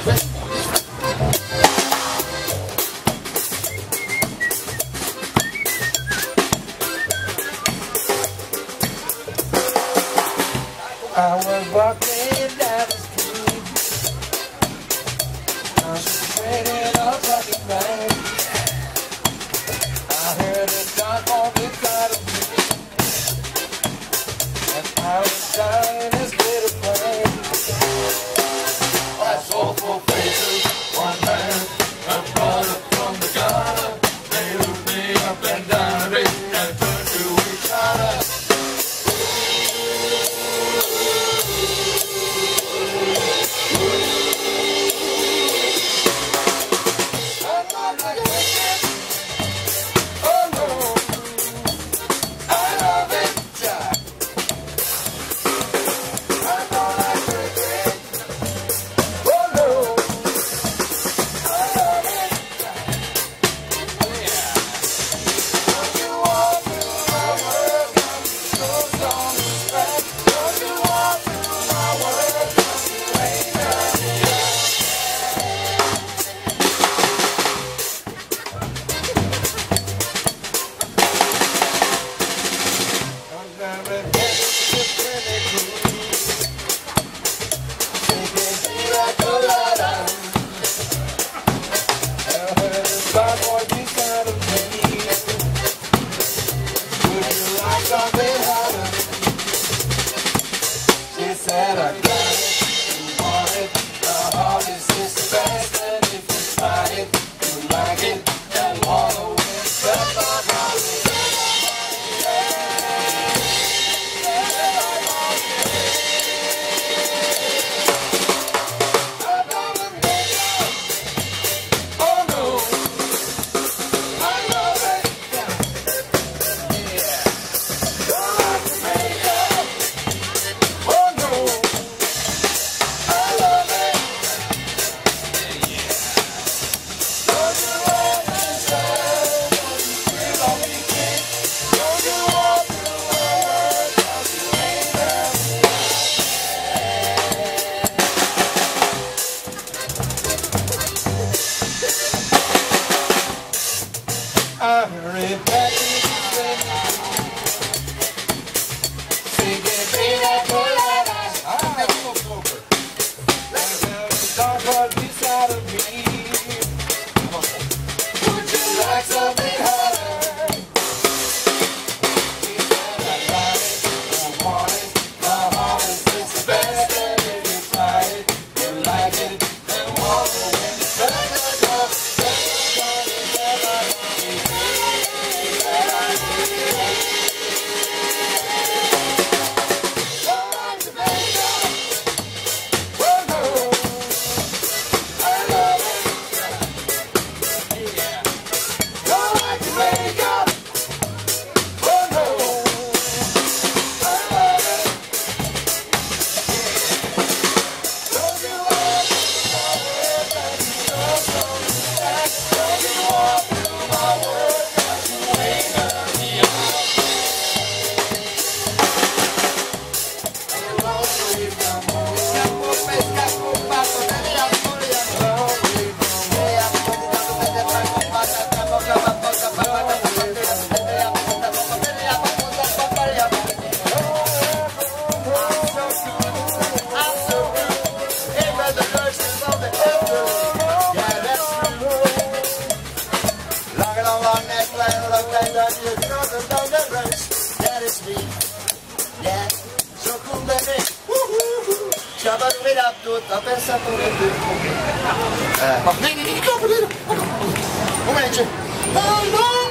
I was walking down the street, concentrating on talking back. I heard a dog on the side of me, and I was trying to get away. I saw four faces, one man, a brother from the gutter. They looked me up and down and turned to each other. She said I got it, you want it, the hardest is the best, and if you try it, you like it, and wanna win, but my body. I hurried back to the singing pina coladas. I'm a little smoker. Let's have a dog on the side of me. Would you like something hotter? He said I got it, I want it, my hardest is the best, and if you try it, you like it, and want to win. That is me, yeah, so cool baby. Ci ha rovinato tutto, ha pensato che tu. Ma vieni, dopo, come dice? Oh no!